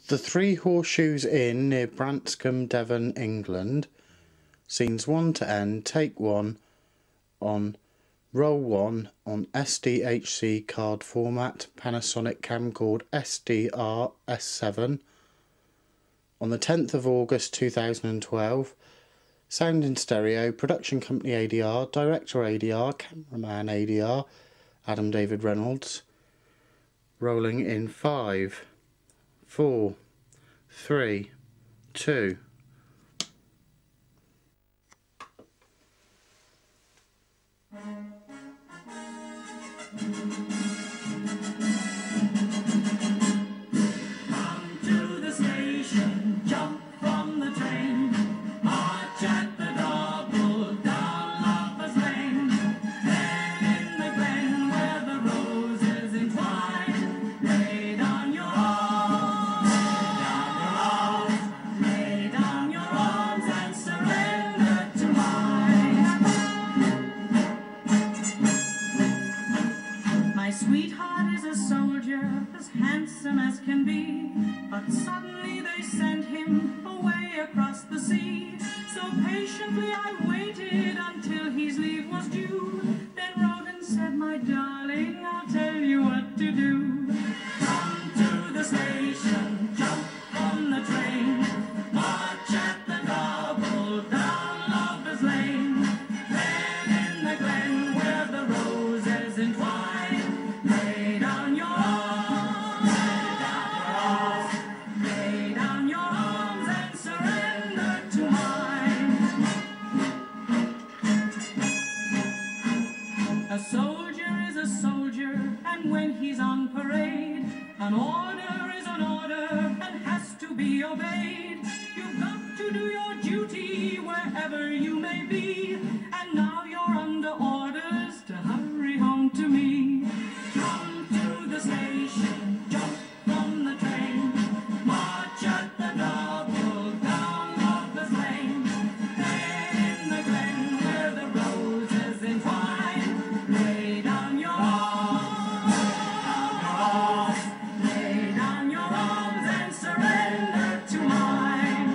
The Three Horseshoes Inn near Branscombe, Devon, England. Scenes 1 to end, take 1 on roll 1 on SDHC card format, Panasonic camcorder SDR S7 on the 10th of August 2012. Sound in stereo, production company ADR, director ADR, cameraman ADR, Adam David Reynolds. Rolling in 5, 4, 3, 2. Come to the station, jump from the train, march at the door, pull down Lover's Lane. Then in the glen where the roses entwine, lay down your arms, lay down your arms and surrender to mine. My sweetheart is a soldier, as handsome as can be, but suddenly they sent him away across the sea. So patiently I waited until his leave was due, then wrote and said, my darling, I'll tell you what to do. Come to the station, jump on the train, march at the door, pull down Lover's Lane. Then in the glen where the roses entwine, lay down your arms, lay down your arms and surrender to mine. A soldier is a soldier, and when he's on parade, an order is an order and has to be obeyed. You've got to do your duty wherever you may be, and now you're under orders to hurry home to me. Come to the station, jump from the train, march at the door, pull down Lover's Lane. Then in the glen where the roses entwine, lay down your arms, lay down your arms and surrender to mine.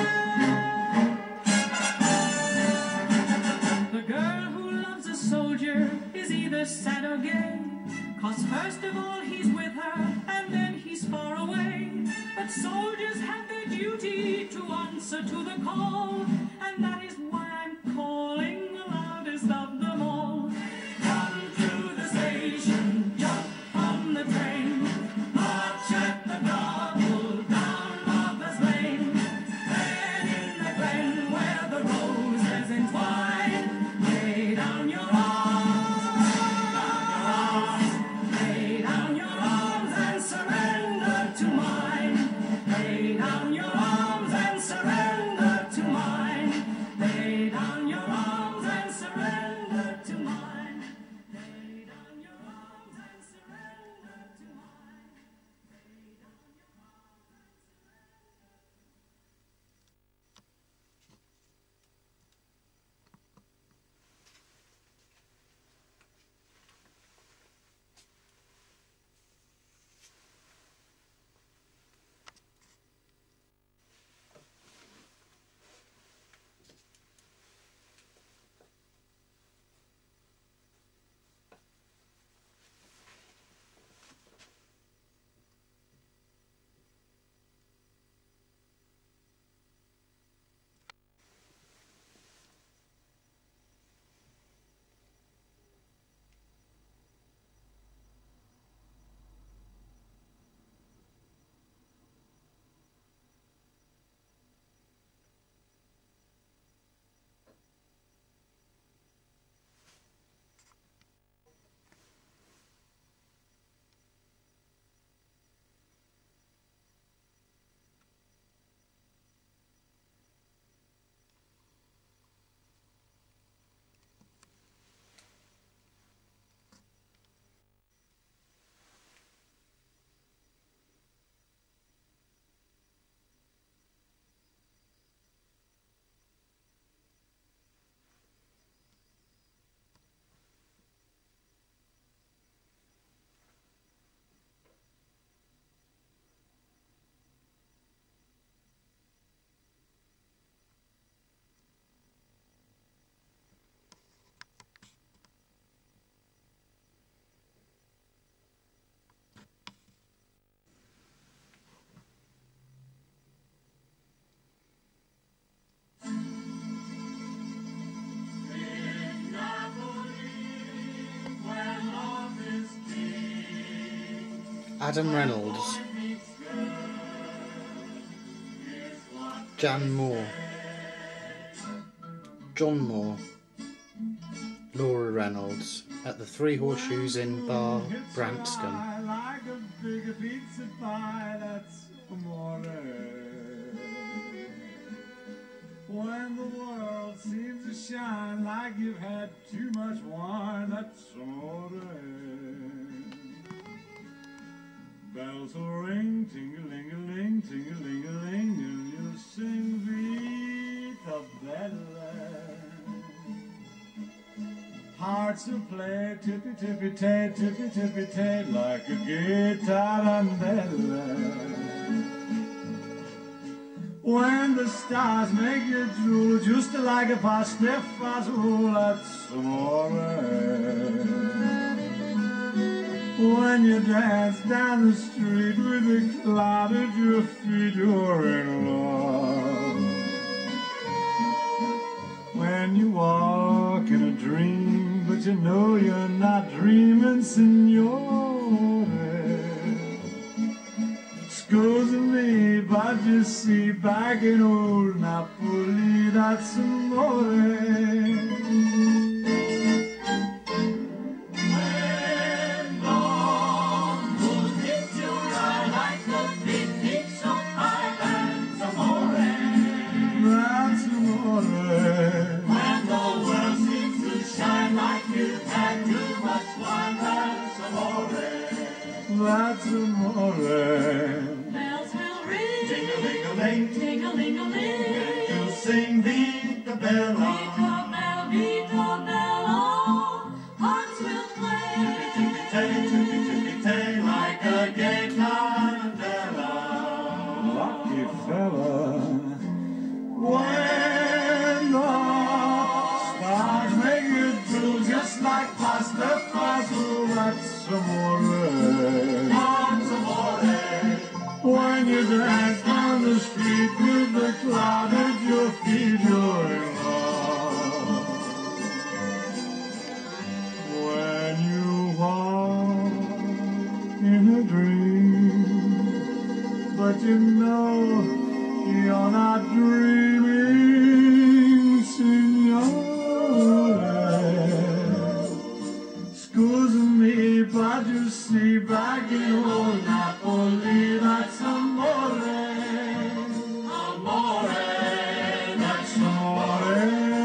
The girl who loves a soldier is either sad or gay, 'cause first of all he's with her and then he's far away. But soldiers have their duty to answer to the call, and that is why I'm calling the loudest of them all. Come to the station, jump on the train, march at the door, pull down Lover's Lane. Then in the glen where the roses entwine, lay down your arms, lay down your arms and surrender to mine. Lay down your arms and surrender to mine. Adam Reynolds, Jan Moore, John Moore, Laura Reynolds at the Three Horseshoes Inn Bar, Branscombe. Like a big pizza pie, that's amore. When the world seems to shine like you've had too much wine, that's amore. Bells will ring, ting-a-ling-a-ling, ting-a-ling-a-ling, and you'll sing Vita Bella. Hearts will play tippy-tippy-tay, tippy-tippy-tay, like a guitarandella. When the stars make you drool, just like a pasta fazool, that's amore. When you dance down the street with a cloud at your feet, you're in love. When you walk in a dream, but you know you're not dreaming, signore. Scusa me, but you see, back in old Napoli, that's amore. That's amore. Bells will ring, Ting-a-ling-a-ling, ting-a-ling-a-ling. you'll sing Vita Bella. Vita Bella, Vita Bella. Hearts will play. Tippy-tippy-tay, tippy-tippy-tay, like a gay tarantella. Lucky fella. When the stars make you drool, just like pasta fazool, that's amore. When you dance down the street with the cloud at your feet, you're in love. When you walk in a dream, but you know you're not dreaming, signore. Scusa me, but you see, back in old Napoli, that's amore. Amore, that's amore.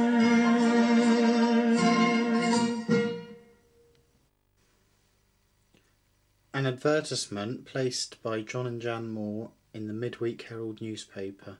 An advertisement placed by John and Jan Moore in the Midweek Herald newspaper.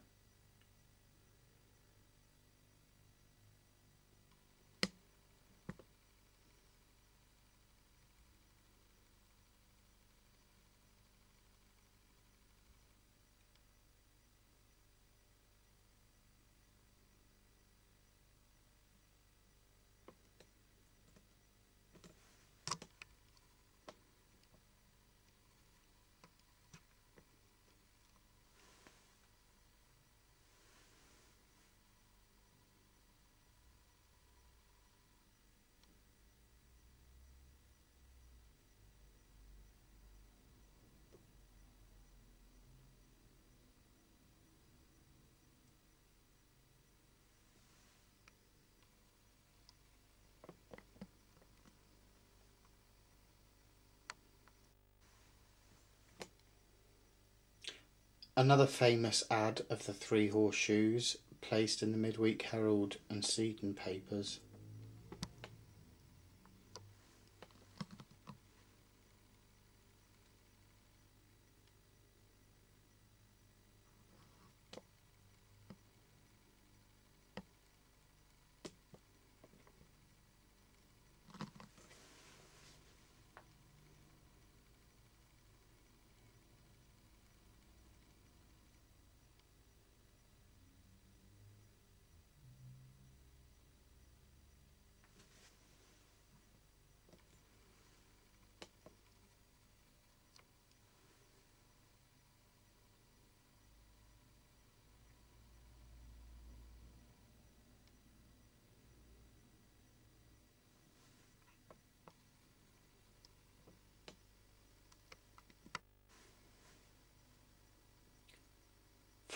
Another famous ad of the Three Horseshoes placed in the Midweek Herald and Seaton papers.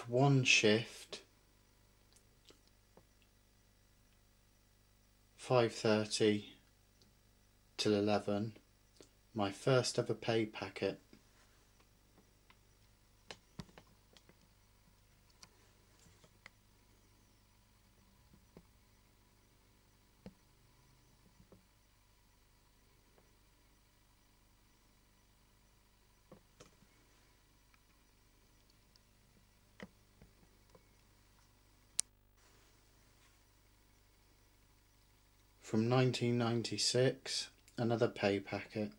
one shift, 5:30 till 11, my first ever pay packet. From 1996, another pay packet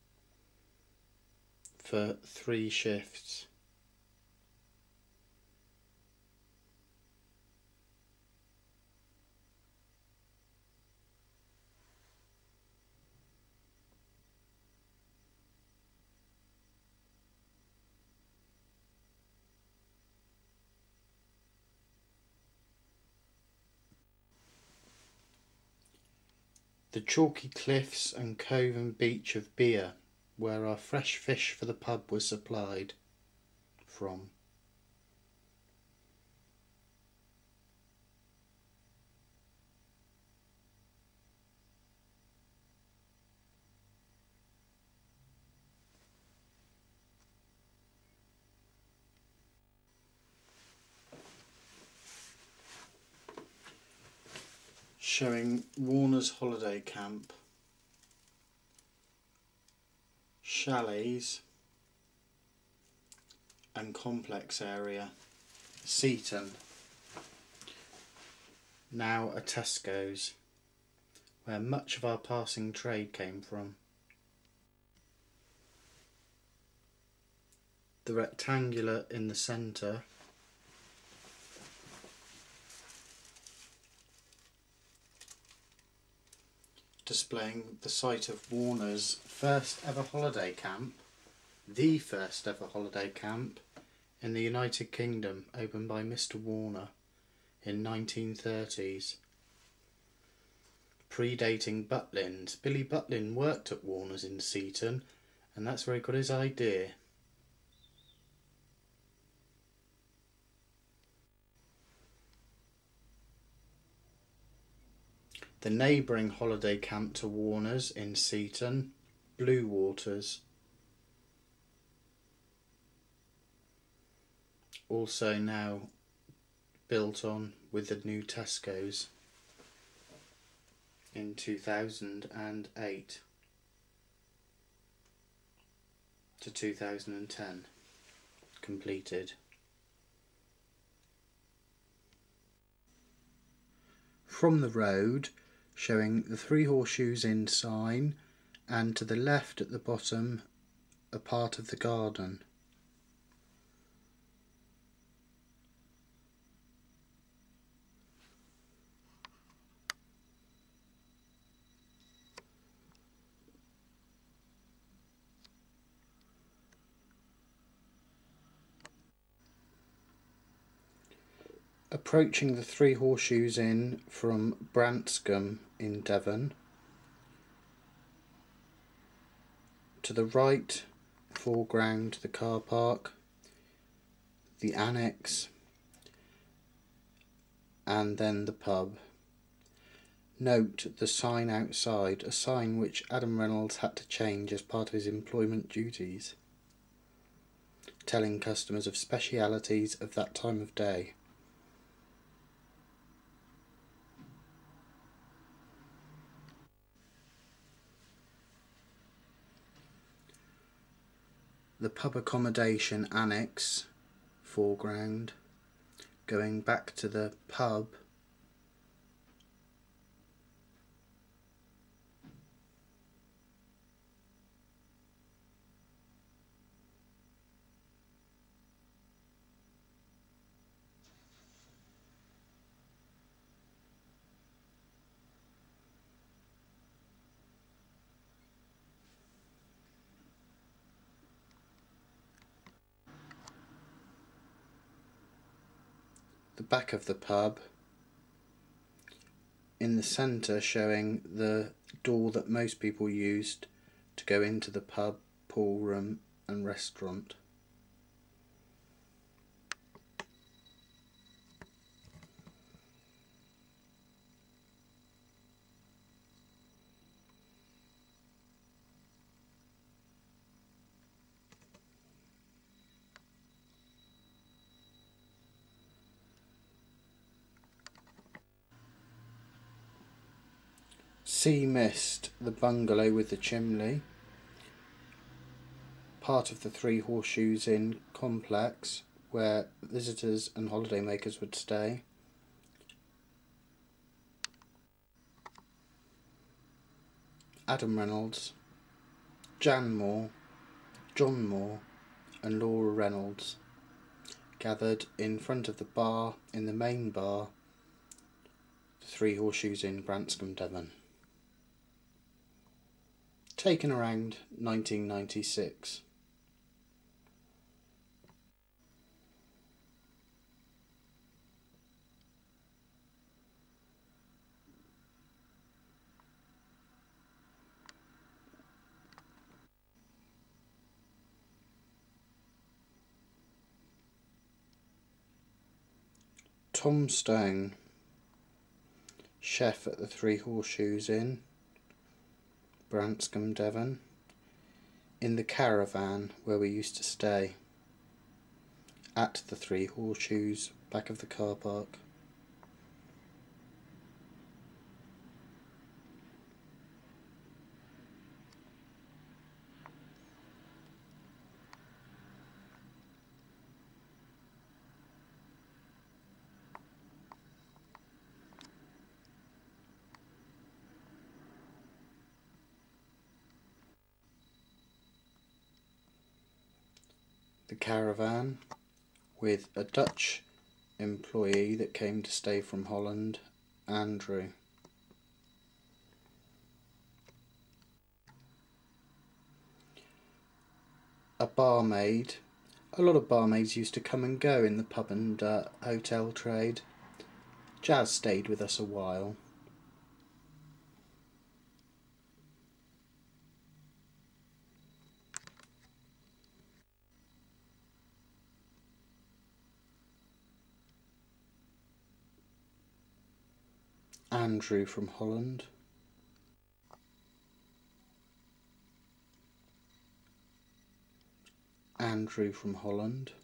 for 3 shifts. The chalky cliffs and cove and beach of Beer, where our fresh fish for the pub was supplied from. Showing Warner's holiday camp, chalets and complex area, Seaton, now a Tesco's, where much of our passing trade came from. The rectangular in the centre displaying the site of Warner's first ever holiday camp, the first ever holiday camp in the United Kingdom, opened by Mr. Warner in 1930s. Predating Butlins. Billy Butlin worked at Warner's in Seaton, and that's where he got his idea. The neighbouring holiday camp to Warner's in Seaton, Blue Waters. Also now built on with the new Tesco's in 2008 to 2010 completed. From the road, showing the Three Horseshoes Inn sign, and to the left at the bottom a part of the garden. Approaching the Three Horseshoes Inn from Branscombe in Devon. To the right, foreground, the car park, the annex, and then the pub. Note the sign outside, a sign which Adam Reynolds had to change as part of his employment duties, telling customers of specialities of that time of day. The pub accommodation annex, foreground, going back to the pub, the back of the pub, in the centre showing the door that most people used to go into the pub, pool room and restaurant. Sea Mist, the bungalow with the chimney, part of the Three Horseshoes Inn complex where visitors and holidaymakers would stay. Adam Reynolds, Jan Moore, John Moore and Laura Reynolds gathered in front of the bar in the main bar, the Three Horseshoes Inn, Branscombe, Devon. Taken around 1996. Tom Stone, chef at the Three Horseshoes Inn, Branscombe, Devon, in the caravan where we used to stay, at the Three Horseshoes, back of the car park. The caravan with a Dutch employee that came to stay from Holland, Andrew. A barmaid. A lot of barmaids used to come and go in the pub and hotel trade. Jazz stayed with us a while. Andrew from Holland. Andrew from Holland.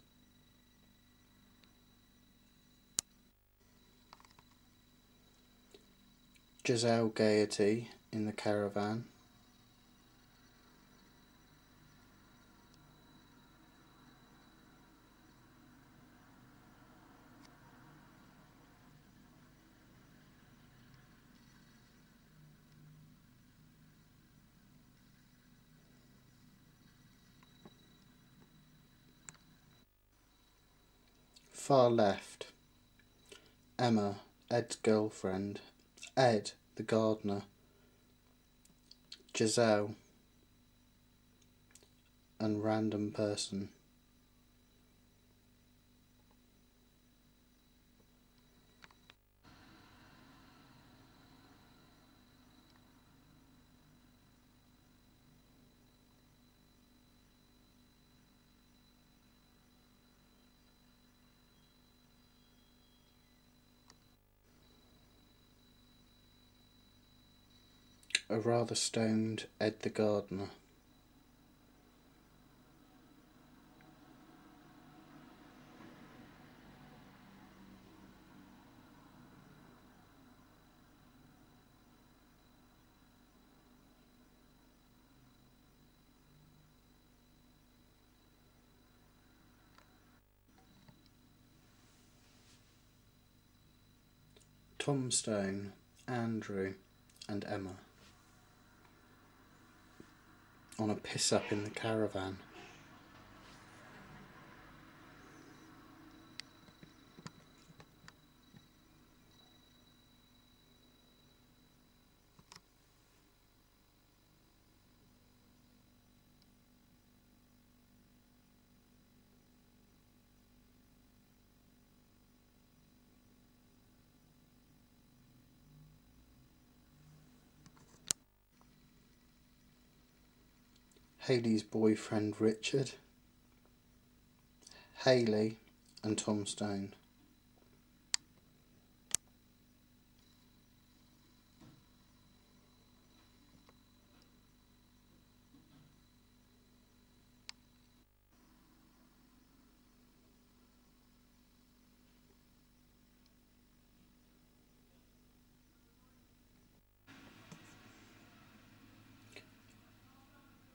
Giselle Gaiety in the caravan. Far left, Emma, Ed's girlfriend, Ed, the gardener, Giselle, and random person. A rather stoned Ed the gardener. Tom Stone, Andrew and Emma on a piss up in the caravan. Hayley's boyfriend Richard, Hayley and Tom Stone.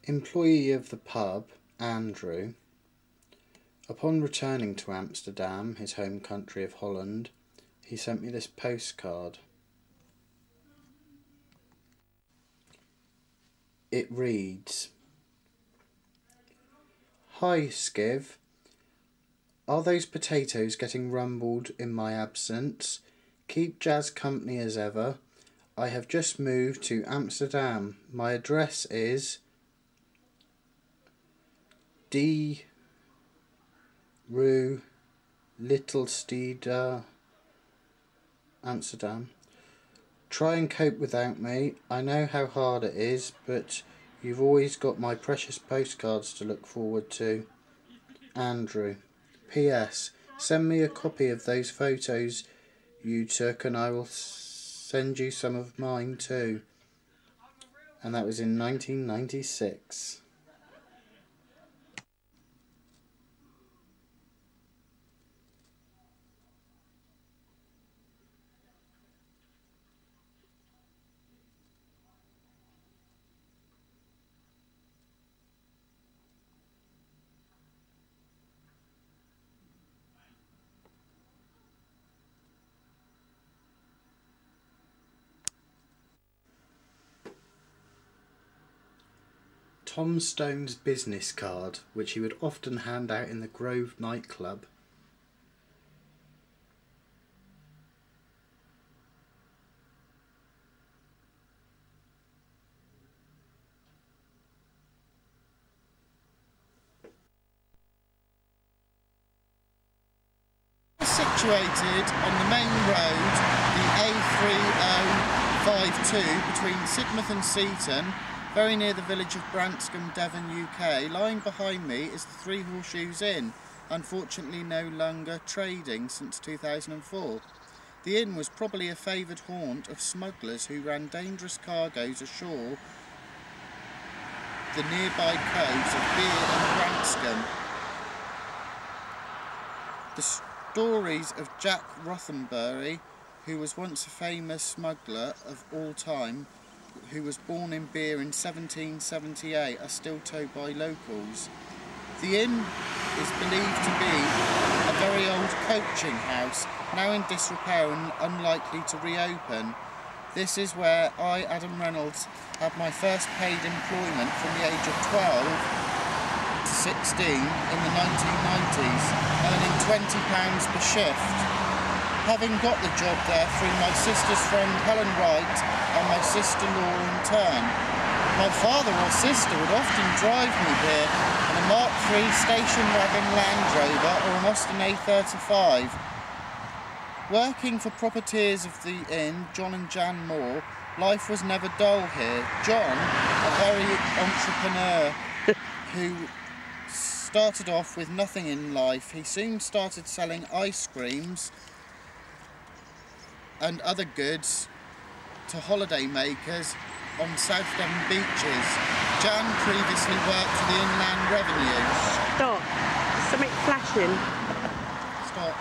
Employee of the pub, Andrew, upon returning to Amsterdam, his home country of Holland, he sent me this postcard. It reads, "Hi Skiv, are those potatoes getting rumbled in my absence? Keep Jazz company as ever. I have just moved to Amsterdam. My address is D. Rue Littlestede, Amsterdam. Try and cope without me. I know how hard it is, but you've always got my precious postcards to look forward to. Andrew. P.S. Send me a copy of those photos you took and I will send you some of mine too." And that was in 1996. Tom Stone's business card, which he would often hand out in the Grove nightclub. Situated on the main road, the A3052 between Sidmouth and Seaton, very near the village of Branscombe, Devon, UK. Lying behind me is the Three Horseshoes Inn, unfortunately no longer trading since 2004. The inn was probably a favoured haunt of smugglers who ran dangerous cargoes ashore the nearby coves of Beer and Branscombe. The stories of Jack Rothenbury, who was once a famous smuggler of all time, who was born in Beer in 1778, are still told by locals. The inn is believed to be a very old coaching house, now in disrepair and unlikely to reopen. This is where I, Adam Reynolds, had my first paid employment from the age of 12 to 16 in the 1990s, earning £20 per shift. Having got the job there through my sister's friend Helen Wright and my sister-in-law in turn. My father or sister would often drive me here in a Mark III station wagon Land Rover or an Austin A35. Working for properties of the inn, John and Jan Moore, life was never dull here. John, a very entrepreneur who started off with nothing in life. He soon started selling ice creams and other goods to holiday makers on South Devon beaches. Jan previously worked for the Inland Revenue. Stop. Something flashing. Stop.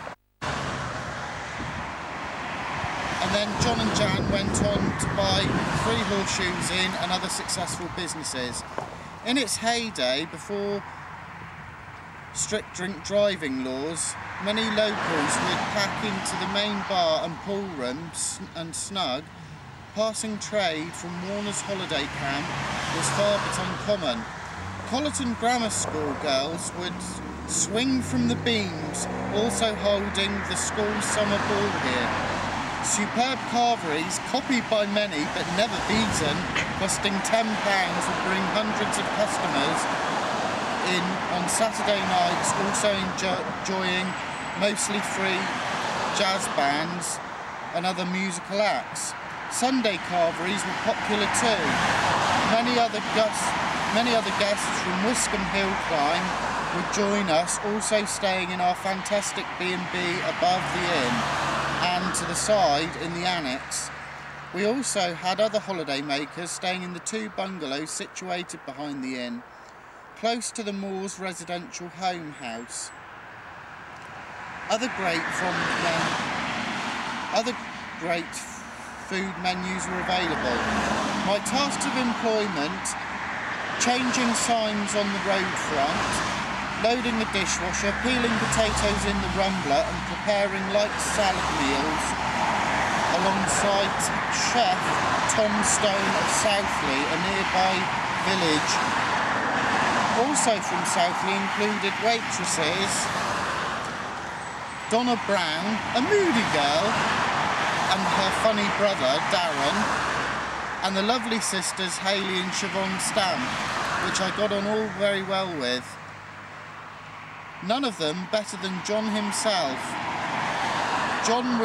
And then John and Jan went on to buy Three Horseshoes Inn and other successful businesses. In its heyday, before strict drink driving laws, many locals would pack into the main bar and pool room and snug. Passing trade from Warner's holiday camp was far but uncommon. Colleton Grammar School girls would swing from the beams, also holding the school summer ball here. Superb carveries, copied by many but never beaten, costing £10, would bring hundreds of customers in on Saturday nights, also enjoying mostly free jazz bands and other musical acts. Sunday carveries were popular too. Many other guests from Wiscombe Hill Climb would join us, also staying in our fantastic B&B above the inn and to the side in the annex. We also had other holiday makers staying in the two bungalows situated behind the inn, close to the Moors residential home house. Other great food menus were available. My tasks of employment changing signs on the road front, loading the dishwasher, peeling potatoes in the rumbler and preparing light salad meals alongside chef Tom Stone of Southley, a nearby village. Also from Southley included waitresses Donna Brown, a moody girl, and her funny brother Darren, and the lovely sisters Hayley and Siobhan Stamp, which I got on all very well with. None of them better than John himself. John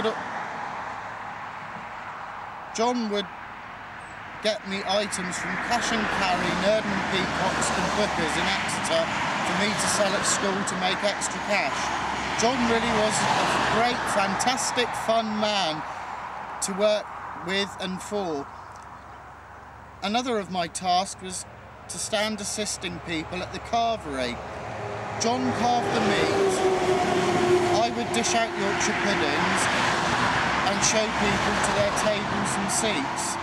would get me items from Cash and Carry, Nerdon Peacocks and Bookers in Exeter for me to sell at school to make extra cash. John really was a great, fantastic, fun man to work with and for. Another of my tasks was to stand assisting people at the carvery. John carved the meat, I would dish out Yorkshire puddings and show people to their tables and seats.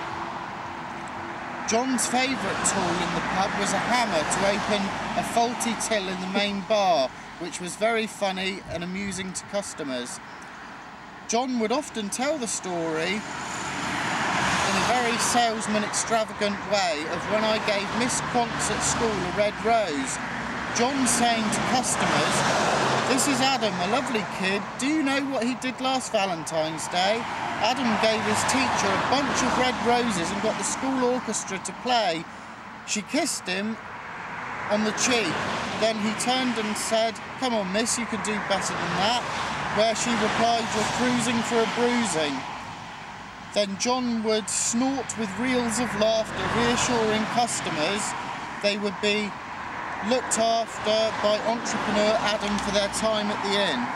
John's favourite tool in the pub was a hammer to open a faulty till in the main bar, which was very funny and amusing to customers. John would often tell the story in a very salesman extravagant way of when I gave Miss Quants at school a red rose. John saying to customers, "This is Adam, a lovely kid. Do you know what he did last Valentine's Day? Adam gave his teacher a bunch of red roses and got the school orchestra to play. She kissed him on the cheek. Then he turned and said, 'Come on, miss, you could do better than that.' Where she replied, 'You're cruising for a bruising.'" Then John would snort with reels of laughter, reassuring customers they would be looked after by entrepreneur Adam for their time at the inn.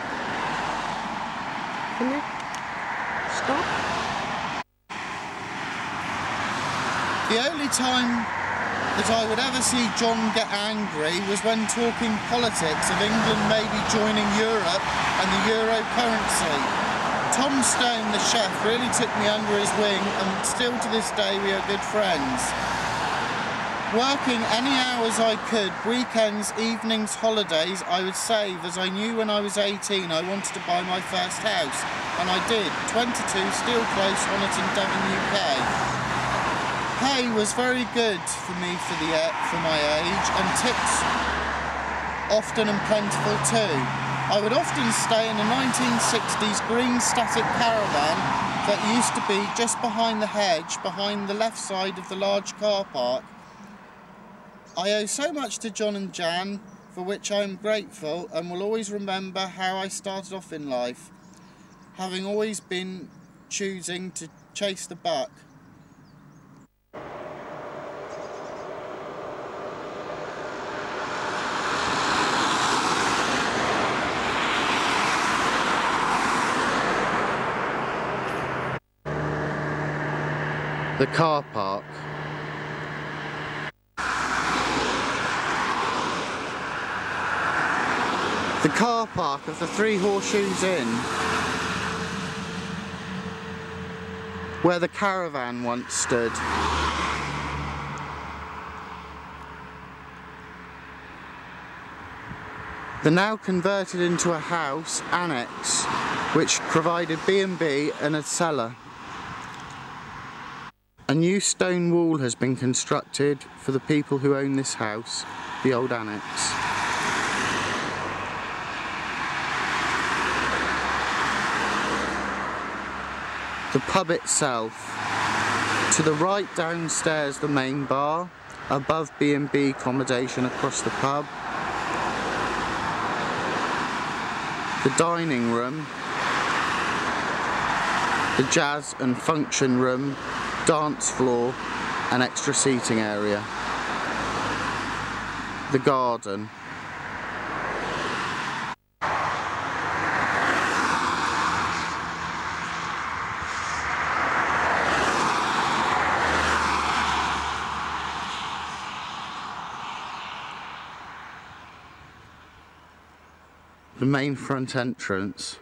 Can you stop? The only time that I would ever see John get angry was when talking politics of England maybe joining Europe and the euro currency. Tom Stone, the chef, really took me under his wing, and still to this day we are good friends. Working any hours I could, weekends, evenings, holidays, I would save, as I knew when I was 18 I wanted to buy my first house, and I did. 22 Steel Close, Honiton, Devon, UK. Pay was very good for me for my age, and tips often and plentiful too. I would often stay in a 1960s green static caravan that used to be just behind the hedge, behind the left side of the large car park. I owe so much to John and Jan, for which I am grateful, and will always remember how I started off in life, having always been choosing to chase the buck. The car park. The car park of the Three Horseshoes Inn, where the caravan once stood. The now converted into a house annex, which provided B&B and a cellar. A new stone wall has been constructed for the people who own this house, the old annex. The pub itself. To the right downstairs the main bar, above B&B accommodation across the pub. The dining room, the jazz and function room, dance floor and extra seating area. The garden. The main front entrance.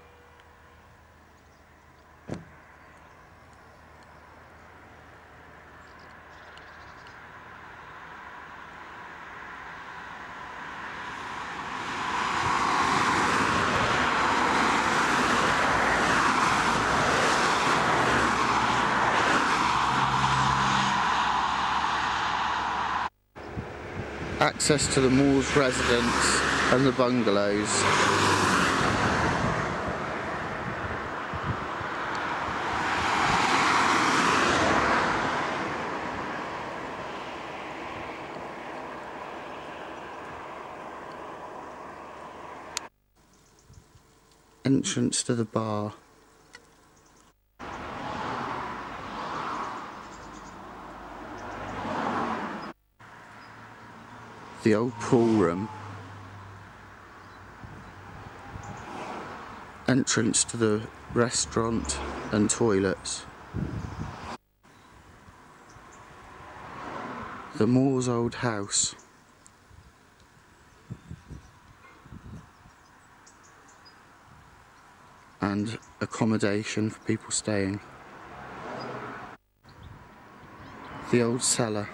access to the Moors residence and the bungalows. Entrance to the bar. The old pool room. Entrance to the restaurant and toilets. The Moors' old house. And accommodation for people staying. The old cellar.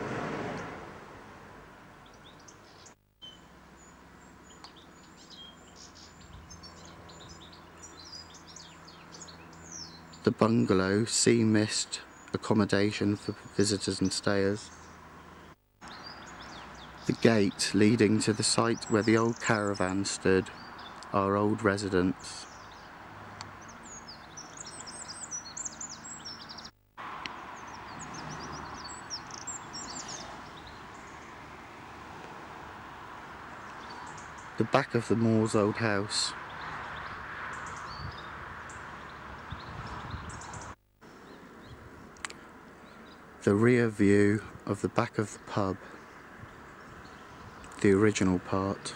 The bungalow, sea mist, accommodation for visitors and stayers. The gate leading to the site where the old caravan stood, our old residence. The back of the Moors' old house. The rear view of the back of the pub, the original part.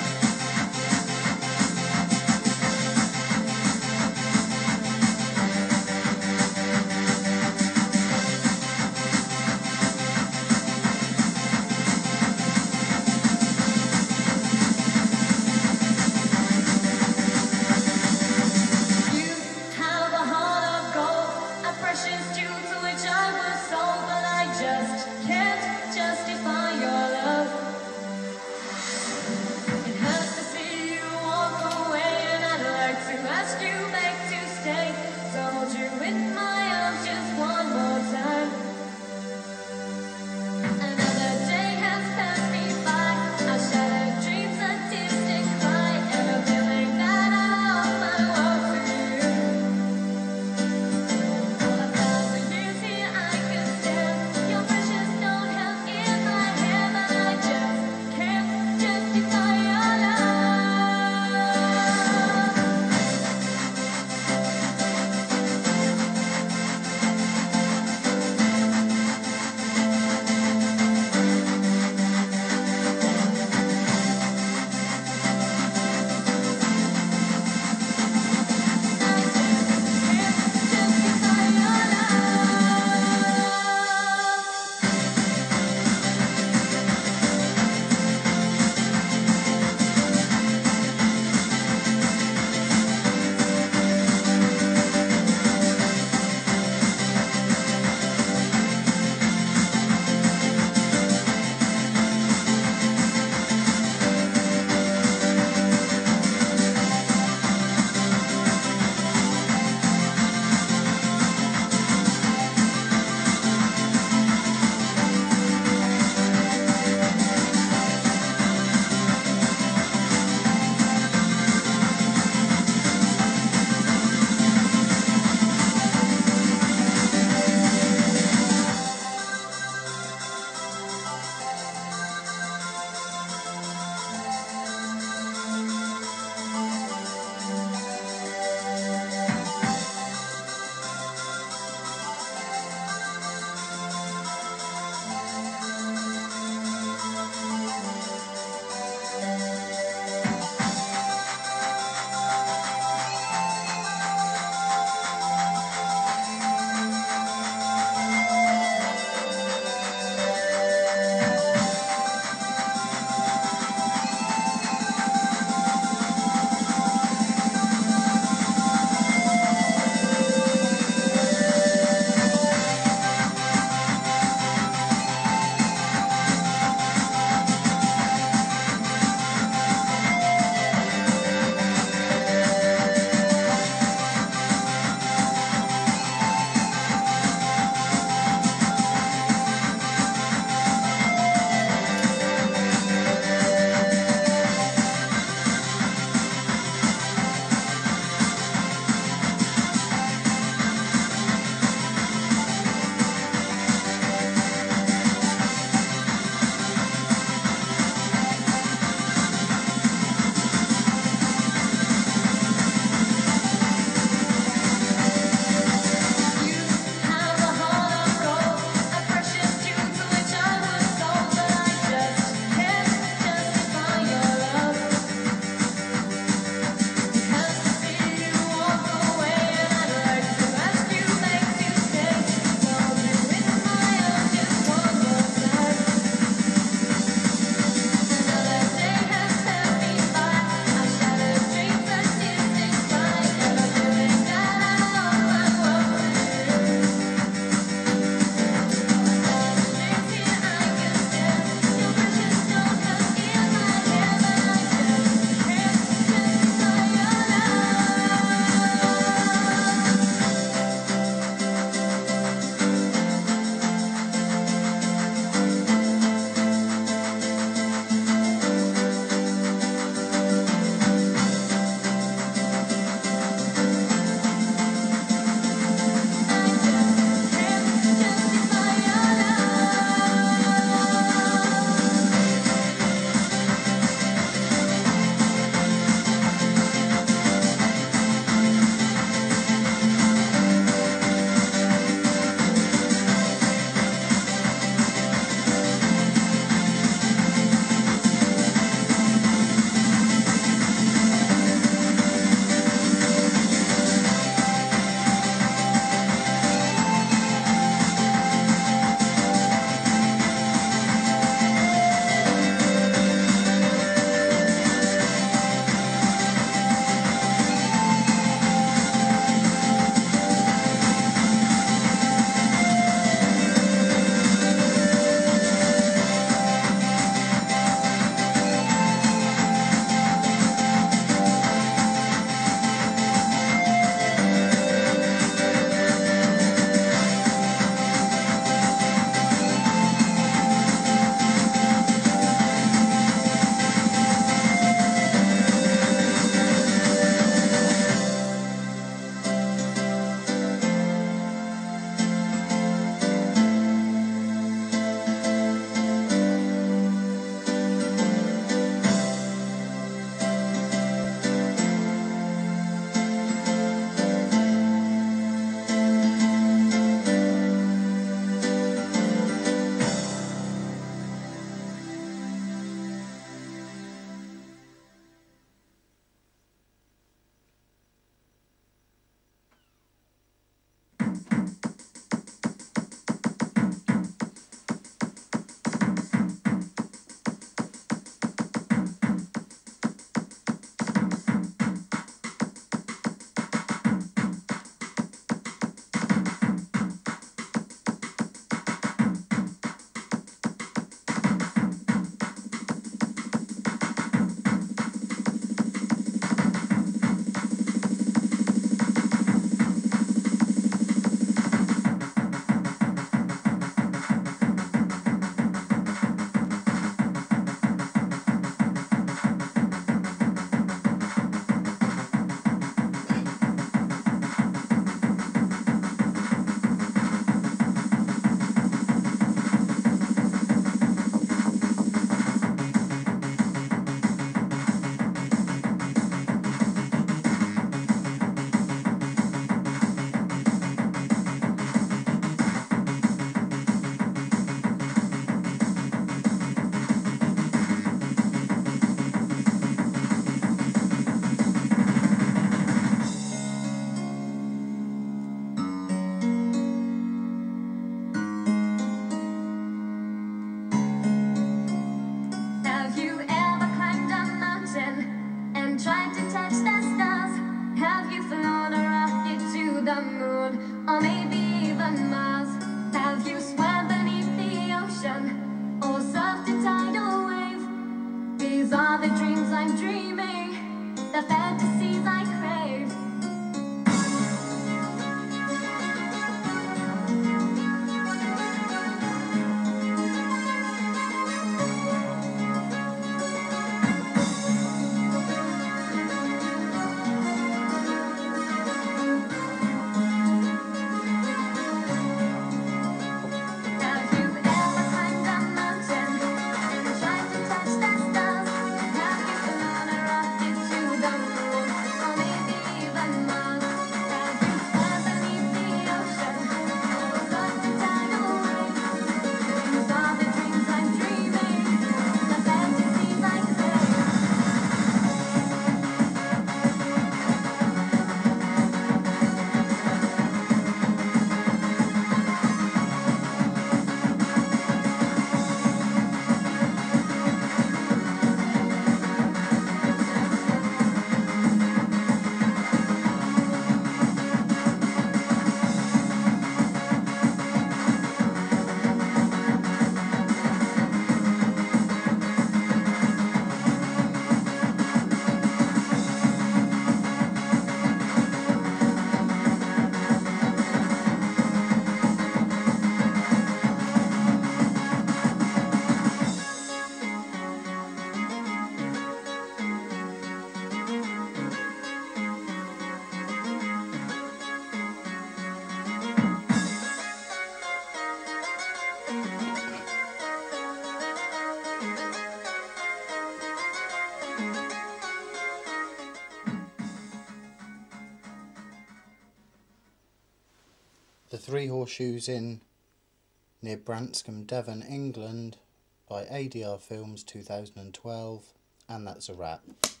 Three Horseshoes Inn near Branscombe, Devon, England by ADR Films 2012, and that's a wrap.